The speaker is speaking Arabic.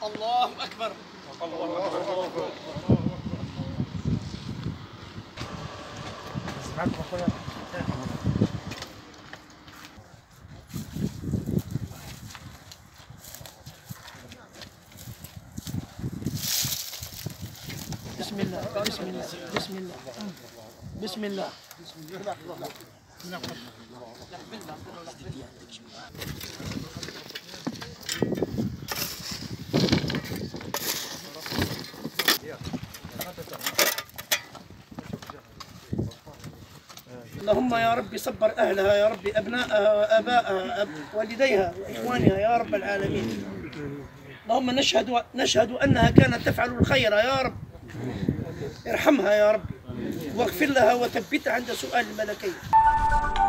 الله أكبر. الله أكبر. بسم الله بسم الله بسم الله بسم الله. اللهم يا رب صبر أهلها يا رب، أبنائها وآبائها والديها وإخوانها يا رب العالمين. اللهم نشهد أنها كانت تفعل الخير يا رب، ارحمها يا رب واغفر لها وثبتها عند سؤال الملكين.